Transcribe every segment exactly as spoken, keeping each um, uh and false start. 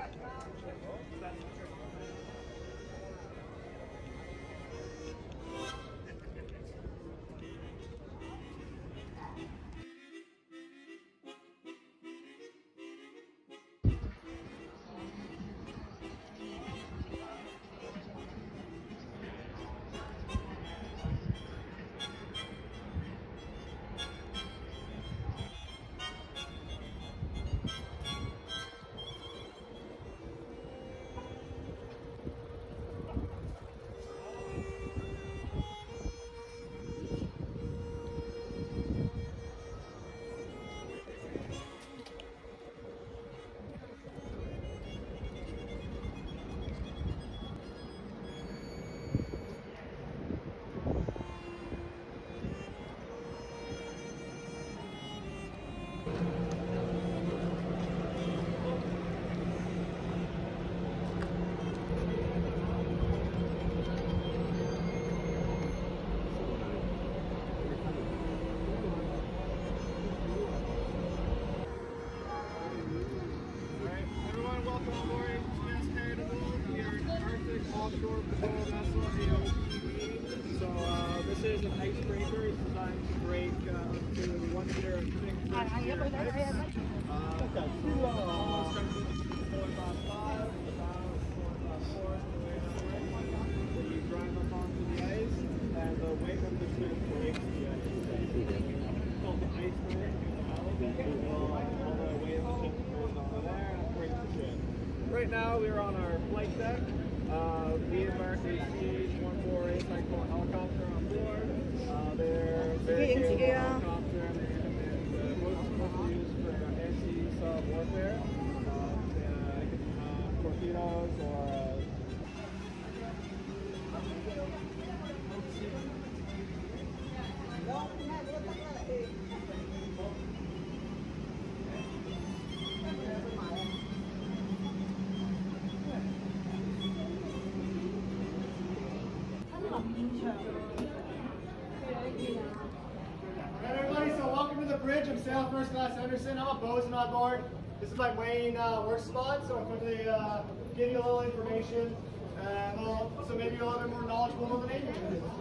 Offshore patrol vessel, A O P. So uh, this is an icebreaker. It's designed to break uh, to one meter and six feet. Uh, uh, four about five, about four about four, the way that way. You drive up onto the ice, and the weight of the ship breaks the ice. It's called the iceberg. All the weight of the ship goes over there and it breaks the ship. Right now we're on our flight deck. Uh, we embarked a C H one forty-eight Cyclone helicopter on board. Uh, they're very capable helicopter and they're mostly used for anti-sub warfare, uh, uh, torpedoes or uh, Alright everybody, so welcome to the bridge. I'm Sailor First Class Henderson. I'm a bosun on board. This is my main uh, work spot, so I'm going to uh, give you a little information, uh, a little, so maybe you're a little bit more knowledgeable of the Navy.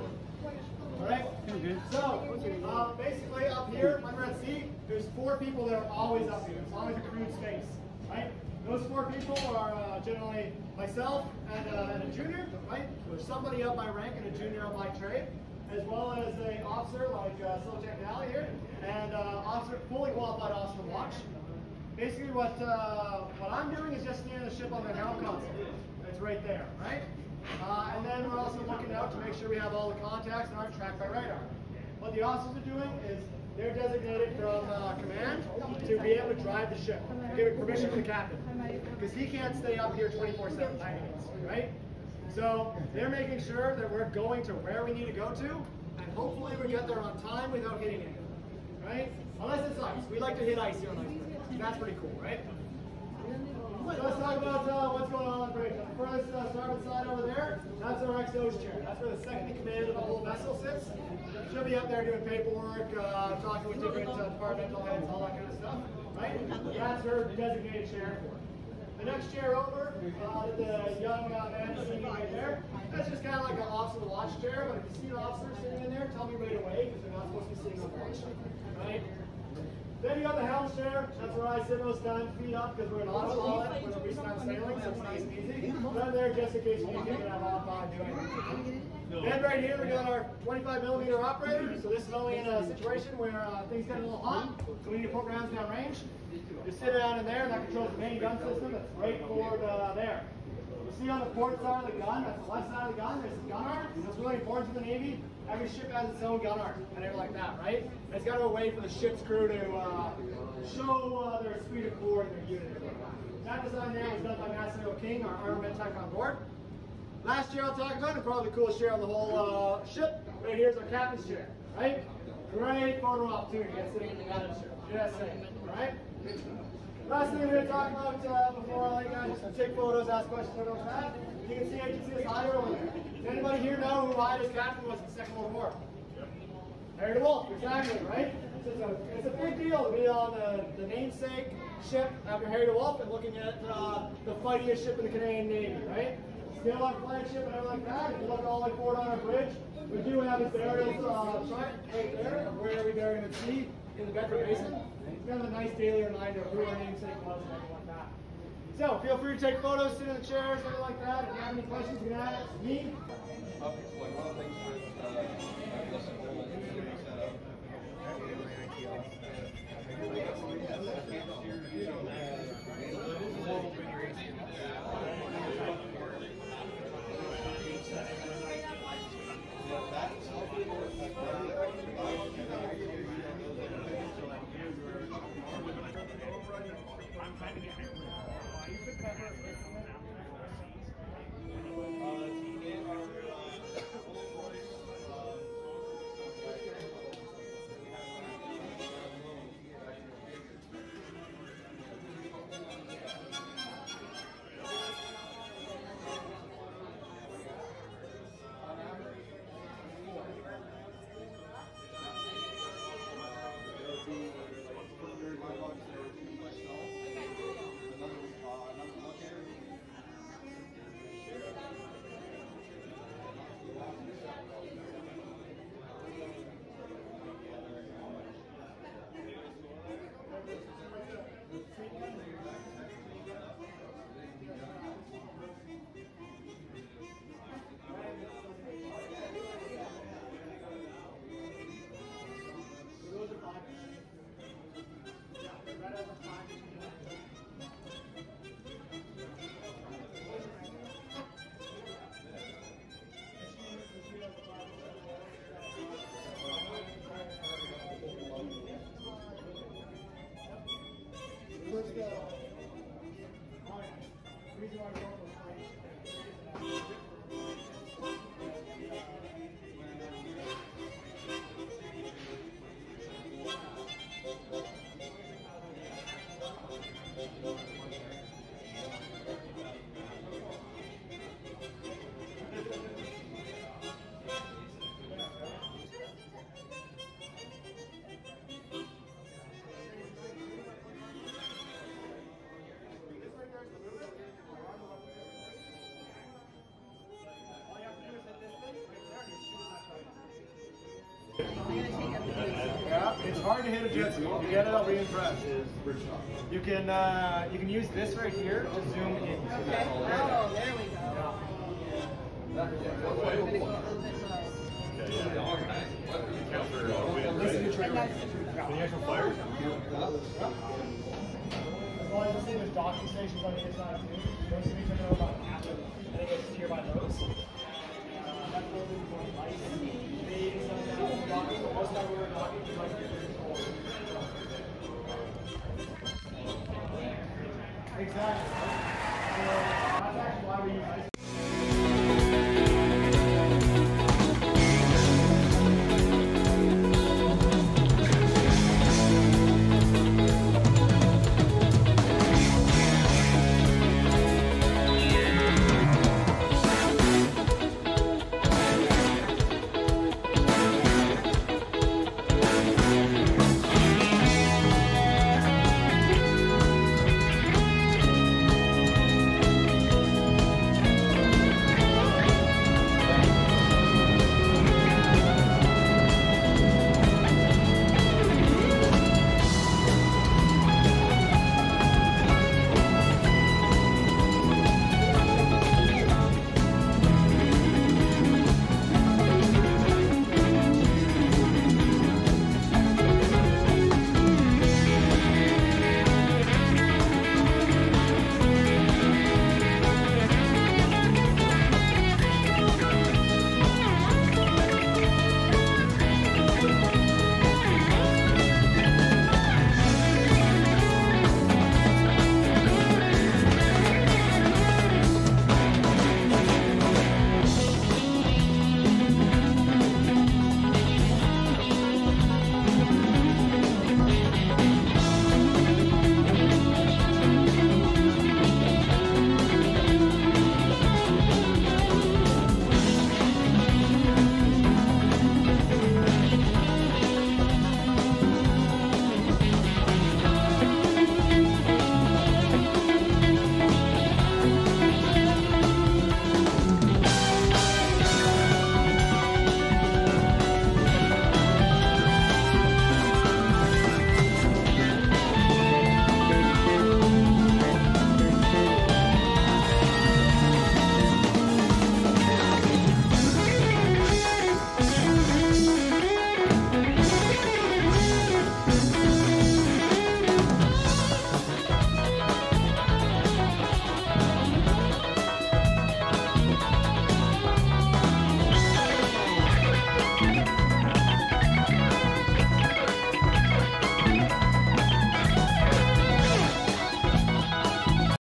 Alright, so uh, basically up here, when we're at sea, there's four people that are always up here, as long as a crewed space. Right? Those four people are uh, generally myself and, uh, and a junior, right? There's somebody up my rank and a junior up my trade, as well as an officer like uh, Silverjack Nally here, and uh, officer, fully qualified officer watch. Basically what, uh, what I'm doing is just steering the ship on the helm console. It's right there, right? Uh, and then we're also looking out to make sure we have all the contacts and aren't tracked by radar. What the officers are doing is they're designated from uh, command to be able to drive the ship, giving permission to the captain, because he can't stay up here twenty-four seven, right? So they're making sure that we're going to where we need to go to, and hopefully we get there on time without hitting it, right? Unless it's ice. We like to hit ice here on ice. That's pretty cool, right? So let's talk about uh, what's going on on the bridge. On the first uh, starboard side over there, that's our X O's chair. That's where the second in command of the whole vessel sits. She'll be up there doing paperwork, uh, talking with different uh, departmental heads, all that kind of stuff, right? That's her designated chair for it. The next chair over, uh, the young uh, man sitting right there, that's just kind of like an officer watch chair, but if you see an officer sitting in there, tell me right away, because they're not supposed to be sitting on watch, right? Then you got the helm chair, that's where I sit most times, feet up, because we're an autopilot, we're recent time sailing, so it's nice and easy. Then there, just in case you need to get that off by doing it. Then right here, we got our twenty-five millimeter operator, so this is only in a situation where uh, things get a little hot, so we need to put rounds down range. You sit down in there, and that controls the main gun system that's right forward uh, there. You see on the port side of the gun, that's the left side of the gun, there's the gun arm. It's really important to the Navy. Every ship has its own gun arm, and everything like that, right? And it's got a way for the ship's crew to uh, show uh, their speed of core and their unit. That design there was done by Master King, our armament tech on board. Last chair I'll talk about, and probably the coolest chair on the whole uh, ship, right here is our captain's chair, right? Great photo opportunity, get sitting in the captain's chair. Just saying, right? Last thing we're going to talk about uh, before I let you guys take photos, ask questions, whatever that. You can see, I can see this Hyder over there. Does anybody here know who Hyder's captain was in the Second World War? Harry DeWolf, exactly, right? So it's, a, it's a big deal to be on the, the namesake ship after Harry DeWolf and looking at uh, the fightiest ship in the Canadian Navy, right? Still our flagship and everything like that. If you look all the way forward on our bridge, we do have this burial uh, chart right there of where we buried at sea in the Bedford Basin. It's kind of a nice daily reminder of who our namesake was and everything like that. So feel free to take photos, sit in the chairs, everything like that. If you have any questions, you can ask me. Obviously, one of the things with uh, this whole setup. Let's go. All right. The reason why we're going with Yeah, it's hard to hit a jet ski. If you get it, I'll be impressed. You can uh, you can use this right here to zoom in. Okay. Oh, there we go. Yeah. Listen to trailer. The actual fires? As long as this thing, there's docking stations on the inside too. Those things are going about half of it. I think it's here by those. Uh, that building is on ice. They some down docking, so most time we were docking, it's like exactly. So that's actually why we use ice.